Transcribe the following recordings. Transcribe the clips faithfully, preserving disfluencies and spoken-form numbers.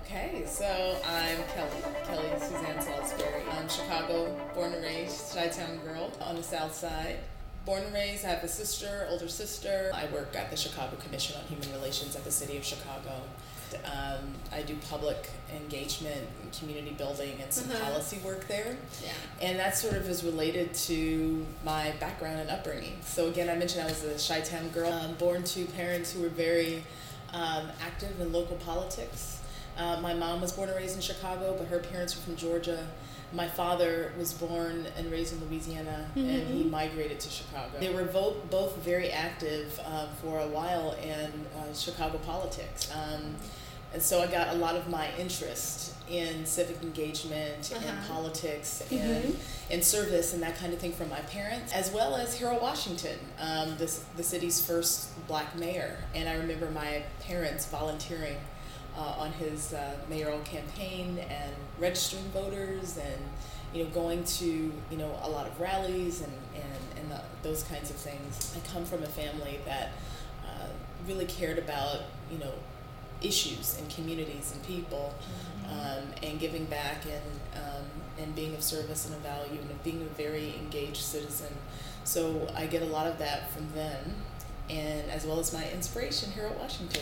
Okay, so I'm Kelly, Kelly Suzanne Salisbury. I'm Chicago, born and raised, Chi-Town girl on the South Side. Born and raised, I have a sister, older sister. I work at the Chicago Commission on Human Relations at the City of Chicago. Um, I do public engagement, and community building, and some Mhm. policy work there. Yeah. And that sort of is related to my background and upbringing. So again, I mentioned I was a Chi-Town girl, um, born to parents who were very um, active in local politics. Uh, my mom was born and raised in Chicago, but her parents were from Georgia. My father was born and raised in Louisiana, mm-hmm. and he migrated to Chicago. They were both, both very active uh, for a while in uh, Chicago politics. Um, and so I got a lot of my interest in civic engagement Uh-huh. and politics Mhm. and, and service and that kind of thing from my parents, as well as Harold Washington, um, the, the city's first black mayor. And I remember my parents volunteering Uh, on his uh, mayoral campaign and registering voters and you know going to you know a lot of rallies and and, and the, those kinds of things. I come from a family that uh, really cared about you know issues and communities and people, mm-hmm. um, and giving back and um, and being of service and of value and of being a very engaged citizen. So I get a lot of that from them, and as well as my inspiration, Harold Washington.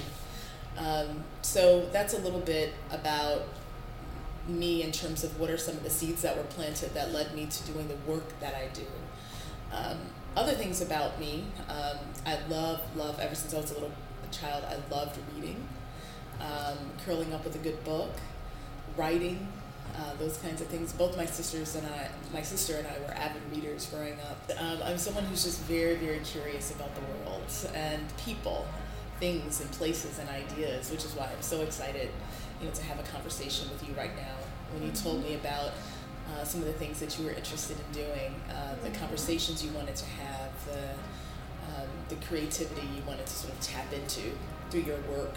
Um, so that's a little bit about me in terms of what are some of the seeds that were planted that led me to doing the work that I do. Um, other things about me, um, I love, love, ever since I was a little child, I loved reading, um, curling up with a good book, writing, uh, those kinds of things. Both my sisters and I, my sister and I were avid readers growing up. Um, I'm someone who's just very, very curious about the world and people, things and places and ideas, which is why I'm so excited, you know, to have a conversation with you right now. When you told me about uh, some of the things that you were interested in doing, uh, the conversations you wanted to have, the um, the creativity you wanted to sort of tap into through your work.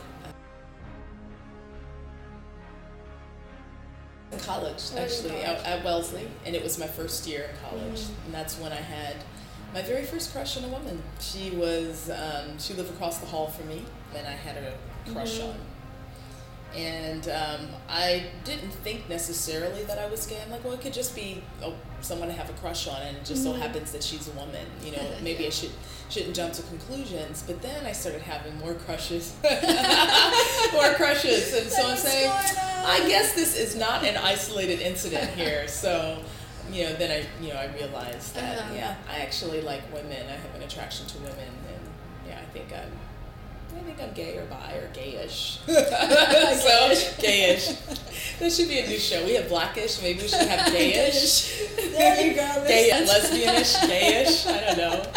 In college, actually, at, at Wellesley, and it was my first year in college, mm-hmm. and that's when I had my very first crush on a woman. She was, um, she lived across the hall from me, and I had a crush mm-hmm. on. And um, I didn't think necessarily that I was gay. I'm like, well, it could just be oh, someone I have a crush on, and it just mm-hmm. so happens that she's a woman. You know, maybe I should, shouldn't jump to conclusions. But then I started having more crushes, more crushes. And so I'm saying, I guess this is not an isolated incident here. So you know, then I, you know, I realized that, uh-huh. yeah, I actually like women. I have an attraction to women, and yeah, I think I'm, I think I'm gay or bi or gayish. So gayish. That should be a new show. We have blackish. Maybe we should have gayish. There you go. Gay, lesbianish, gayish. I don't know.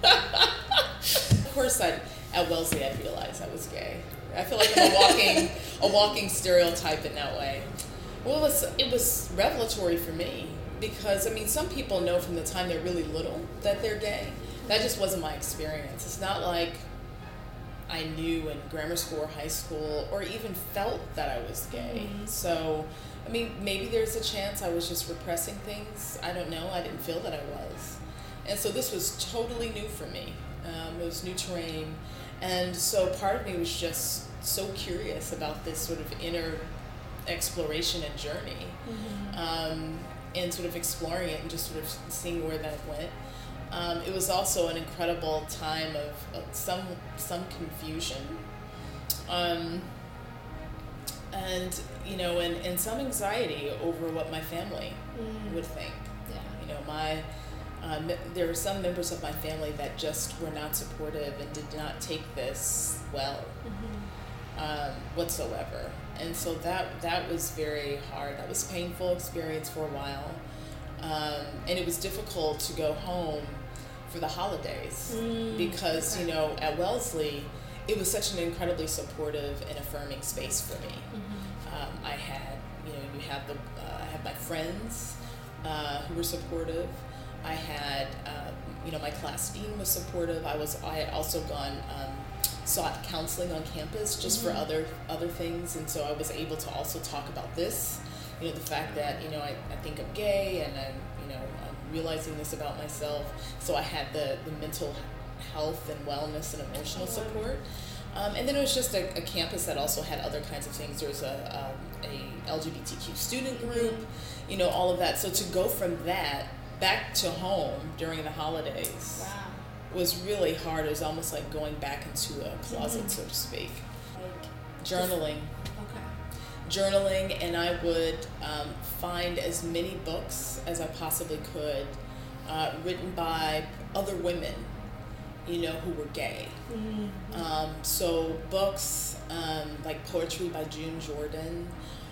Of course, I at Wellesley I realized I was gay. I feel like I'm a walking, a walking stereotype in that way. Well, it was it was revelatory for me. Because, I mean, some people know from the time they're really little that they're gay. That just wasn't my experience. It's not like I knew in grammar school or high school or even felt that I was gay. Mm-hmm. So, I mean, maybe there's a chance I was just repressing things. I don't know. I didn't feel that I was. And so this was totally new for me. Um, it was new terrain. And so part of me was just so curious about this sort of inner exploration and journey. Mm-hmm. Um, and sort of exploring it and just sort of seeing where that went. Um, it was also an incredible time of, of some some confusion, um, and you know, and, and some anxiety over what my family mm. would think. Yeah. You know, my um, there were some members of my family that just were not supportive and did not take this well, mm-hmm. um, whatsoever. And so that that was very hard. That was a painful experience for a while. Um, and it was difficult to go home for the holidays mm, because, okay. you know, at Wellesley, it was such an incredibly supportive and affirming space for me. Mm-hmm. Um, I had, you know, you have the, uh, I had my friends uh, who were supportive. I had, uh, you know, my class dean was supportive. I was, I had also gone, um, sought counseling on campus just mm-hmm. for other other things, and so I was able to also talk about this, you know, the fact that, you know, I, I think I'm gay, and I'm, you know, I'm realizing this about myself. So I had the, the mental health and wellness and emotional support. Um, and then it was just a, a campus that also had other kinds of things. There was a, um, a L G B T Q student group, you know, all of that. So to go from that back to home during the holidays Wow. was really hard. It was almost like going back into a closet, Mm-hmm. so to speak. Like, Journaling. okay. Journaling, and I would um, find as many books as I possibly could uh, written by other women, you know, who were gay. Mm-hmm. Um, so books um, like poetry by June Jordan,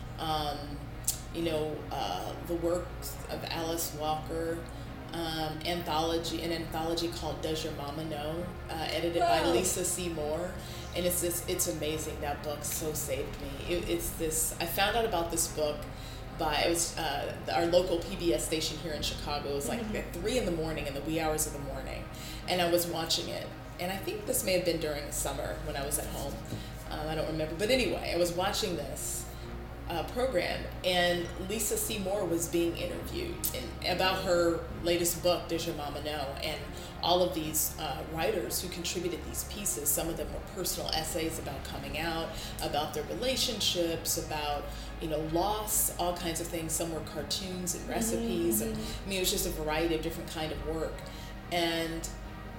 um, you know, uh, the works of Alice Walker, um, anthology, an anthology called Does Your Mama Know, uh, edited by Whoa. Lisa Seymour. And it's this, it's amazing. That book so saved me. It, it's this, I found out about this book by, it was uh, our local P B S station here in Chicago. It was like Mhm. at three in the morning, in the wee hours of the morning. And I was watching it. And I think this may have been during the summer when I was at home. Um, I don't remember. But anyway, I was watching this uh, program, and Lisa Seymour was being interviewed in, about her latest book, Does Your Mama Know? And all of these uh, writers who contributed these pieces, some of them were personal essays about coming out, about their relationships, about, you know, loss, all kinds of things. Some were cartoons and recipes. Mm-hmm. And, I mean, it was just a variety of different kind of work. And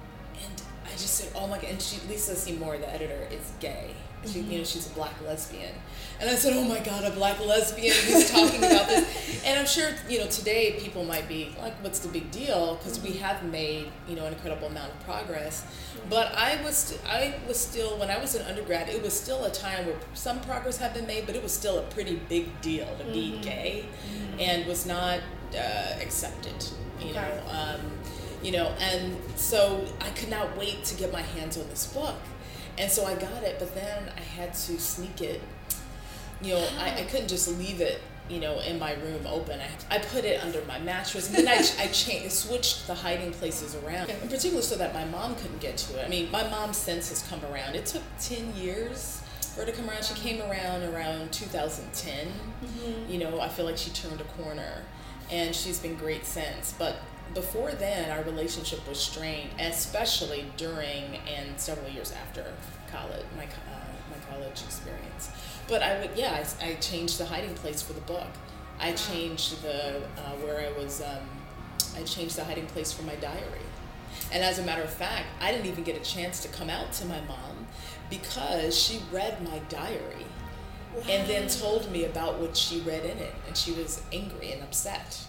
and I just said, oh my God, and she, Lisa Seymour, the editor, is gay. She, Mm-hmm. you know, she's a black lesbian. And I said, oh my God, a black lesbian who's talking about this. And I'm sure, you know, today people might be like, what's the big deal? Because we have made, you know, an incredible amount of progress. But I was, st- I was still, when I was an undergrad, it was still a time where some progress had been made, but it was still a pretty big deal to be Mhm. gay, Mhm. and was not uh, accepted, you Okay. know. Um, you know, and so I could not wait to get my hands on this book. And so I got it, but then I had to sneak it. You know, I, I couldn't just leave it, you know, in my room open. I, I put it under my mattress, and then I, I changed, switched the hiding places around, in particular so that my mom couldn't get to it. I mean, my mom since has come around. It took ten years for her to come around. She came around around two thousand ten. Mm-hmm. You know, I feel like she turned a corner, and she's been great since. But before then, our relationship was strained, especially during and several years after college, my co- uh, my college experience. But I would, yeah, I, I changed the hiding place for the book. I changed the uh, where I was. Um, I changed the hiding place for my diary. And as a matter of fact, I didn't even get a chance to come out to my mom because she read my diary and then told me about what she read in it, and she was angry and upset.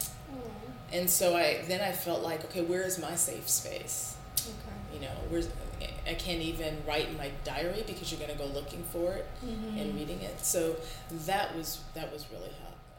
And so I then I felt like, okay, where is my safe space? Okay. You know, where's I can't even write in my diary because you're going to go looking for it Mm-hmm. and reading it. So that was that was really hard.